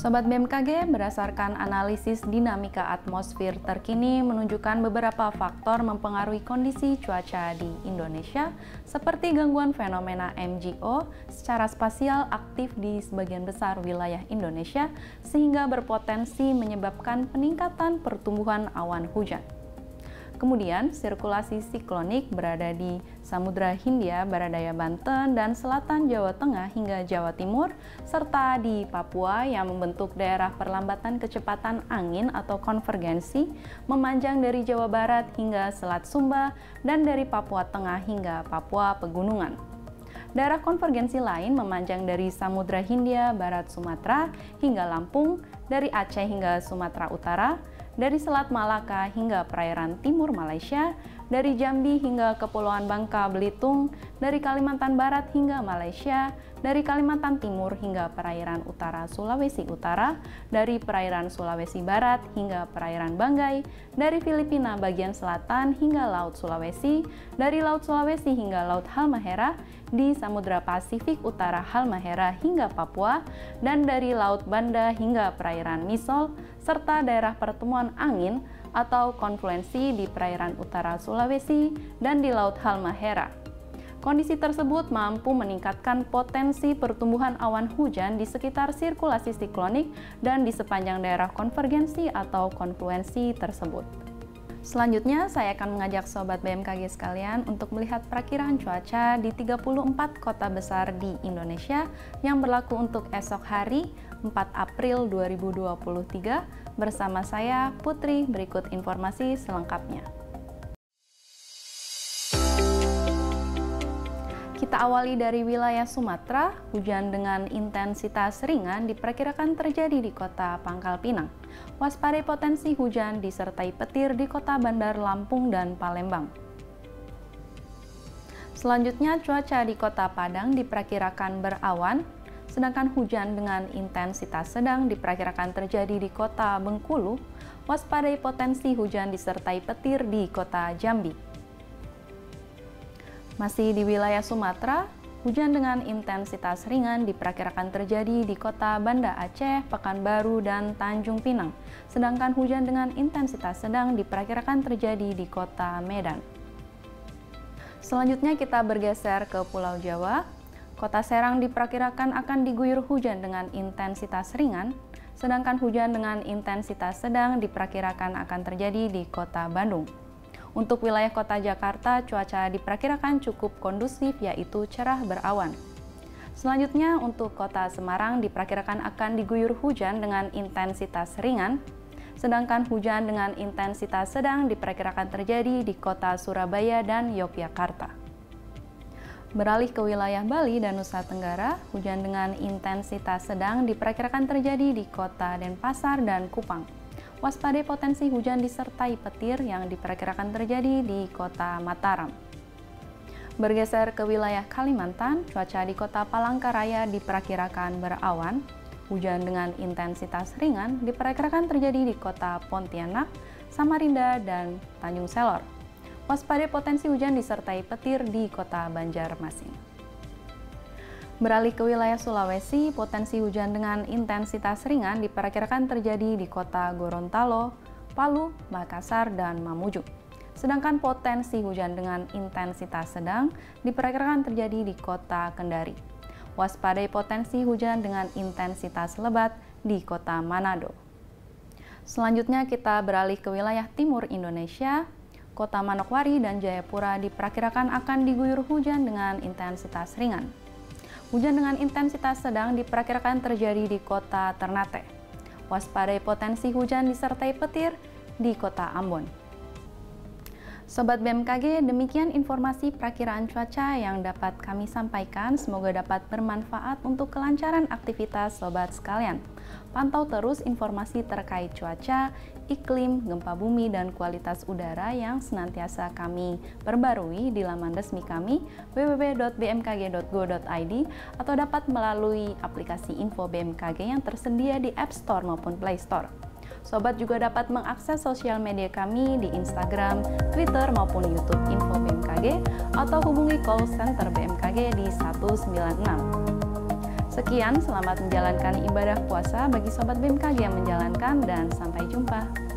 Sobat BMKG, berdasarkan analisis dinamika atmosfer terkini menunjukkan beberapa faktor mempengaruhi kondisi cuaca di Indonesia, seperti gangguan fenomena MGO secara spasial aktif di sebagian besar wilayah Indonesia, sehingga berpotensi menyebabkan peningkatan pertumbuhan awan hujan. Kemudian, sirkulasi siklonik berada di Samudra Hindia, Baradaya Banten, dan selatan Jawa Tengah hingga Jawa Timur, serta di Papua yang membentuk daerah perlambatan kecepatan angin atau konvergensi, memanjang dari Jawa Barat hingga Selat Sumba, dan dari Papua Tengah hingga Papua Pegunungan. Daerah konvergensi lain memanjang dari Samudra Hindia, Barat Sumatera, hingga Lampung, dari Aceh hingga Sumatera Utara, dari Selat Malaka hingga perairan timur Malaysia, dari Jambi hingga Kepulauan Bangka Belitung, dari Kalimantan Barat hingga Malaysia, dari Kalimantan Timur hingga perairan utara Sulawesi Utara, dari perairan Sulawesi Barat hingga perairan Banggai, dari Filipina bagian selatan hingga Laut Sulawesi, dari Laut Sulawesi hingga Laut Halmahera, di Samudra Pasifik Utara Halmahera hingga Papua, dan dari Laut Banda hingga perairan Misol, serta daerah pertemuan angin atau konfluensi di perairan utara Sulawesi dan di Laut Halmahera. Kondisi tersebut mampu meningkatkan potensi pertumbuhan awan hujan di sekitar sirkulasi siklonik dan di sepanjang daerah konvergensi atau konfluensi tersebut. Selanjutnya, saya akan mengajak Sobat BMKG sekalian untuk melihat perakiraan cuaca di 34 kota besar di Indonesia yang berlaku untuk esok hari 4 April 2023 bersama saya Putri. Berikut informasi selengkapnya. Kita awali dari wilayah Sumatera. Hujan dengan intensitas ringan diperkirakan terjadi di kota Pangkal Pinang. Waspadai potensi hujan disertai petir di kota Bandar Lampung dan Palembang. Selanjutnya, cuaca di kota Padang diperkirakan berawan, sedangkan hujan dengan intensitas sedang diperkirakan terjadi di kota Bengkulu. Waspadai potensi hujan disertai petir di kota Jambi. Masih di wilayah Sumatera, hujan dengan intensitas ringan diperkirakan terjadi di kota Banda Aceh, Pekanbaru, dan Tanjung Pinang. Sedangkan hujan dengan intensitas sedang diperkirakan terjadi di kota Medan. Selanjutnya kita bergeser ke Pulau Jawa. Kota Serang diperkirakan akan diguyur hujan dengan intensitas ringan, sedangkan hujan dengan intensitas sedang diperkirakan akan terjadi di kota Bandung. Untuk wilayah kota Jakarta, cuaca diperkirakan cukup kondusif, yaitu cerah berawan. Selanjutnya, untuk kota Semarang diperkirakan akan diguyur hujan dengan intensitas ringan, sedangkan hujan dengan intensitas sedang diperkirakan terjadi di kota Surabaya dan Yogyakarta. Beralih ke wilayah Bali dan Nusa Tenggara, hujan dengan intensitas sedang diperkirakan terjadi di kota Denpasar dan Kupang. Waspadai potensi hujan disertai petir yang diperkirakan terjadi di kota Mataram. Bergeser ke wilayah Kalimantan, cuaca di kota Palangkaraya diperkirakan berawan. Hujan dengan intensitas ringan diperkirakan terjadi di kota Pontianak, Samarinda, dan Tanjung Selor. Waspadai potensi hujan disertai petir di kota Banjarmasin. Beralih ke wilayah Sulawesi, potensi hujan dengan intensitas ringan diperkirakan terjadi di kota Gorontalo, Palu, Makassar, dan Mamuju. Sedangkan potensi hujan dengan intensitas sedang diperkirakan terjadi di kota Kendari. Waspadai potensi hujan dengan intensitas lebat di kota Manado. Selanjutnya kita beralih ke wilayah timur Indonesia. Kota Manokwari dan Jayapura diperkirakan akan diguyur hujan dengan intensitas ringan. Hujan dengan intensitas sedang diperkirakan terjadi di kota Ternate. Waspadai potensi hujan disertai petir di kota Ambon. Sobat BMKG, demikian informasi perakiraan cuaca yang dapat kami sampaikan. Semoga dapat bermanfaat untuk kelancaran aktivitas sobat sekalian. Pantau terus informasi terkait cuaca, iklim, gempa bumi, dan kualitas udara yang senantiasa kami perbarui di laman resmi kami www.bmkg.go.id atau dapat melalui aplikasi Info BMKG yang tersedia di App Store maupun Play Store. Sobat juga dapat mengakses sosial media kami di Instagram, Twitter, maupun YouTube Info BMKG atau hubungi call center BMKG di 196. Sekian, selamat menjalankan ibadah puasa bagi Sobat BMKG yang menjalankan dan sampai jumpa.